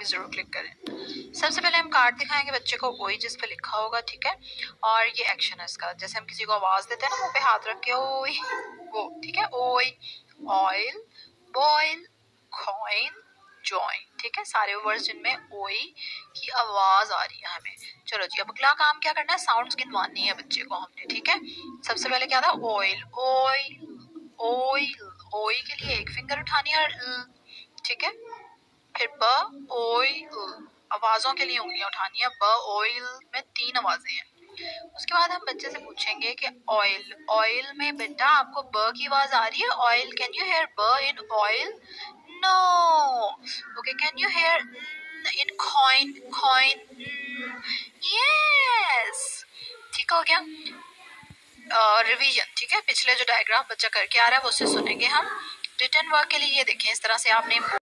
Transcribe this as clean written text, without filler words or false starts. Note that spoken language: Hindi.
भी जरूर क्लिक करें। सबसे पहले हम कार्ड दिखाएंगे बच्चे को, ओई जिस पे लिखा होगा, ठीक है। और ये एक्शन है इसका, जैसे हम किसी को आवाज देते हैं ना मुंह पे हाथ रख के ओई, वो, ठीक है। ओई, ऑयल, बॉयल, कॉइन, जॉइन, ठीक है। सारे वर्ड्स जिनमें ओई की आवाज आ रही है हमें। चलो जी, अब अगला काम क्या करना है, साउंड्स गिनवानी है बच्चे को हमने, ठीक है। सबसे पहले क्या था, ऑयल, ऑयल, ऑयल, ओई के लिए एक फिंगर उठानी है, ठीक है। फिर ब, ऑयल, आवाजों के लिए उंगलियां उठानी है, ब ऑयल में 3 आवाजें हैं। उसके बाद हम बच्चे से पूछेंगे कि ऑयल, ऑयल में बेटा आपको ब की आवाज आ रही है, ऑयल, कैन यू हेयर ब in oil? No. Okay, can you hear in coin? Coin, yes, ठीक हो गया। रिवीजन, ठीक है। पिछले जो डायग्राम बच्चा करके आ रहा है वो उससे सुनेंगे हम। रिटन वर्क के लिए ये देखें, इस तरह से आपने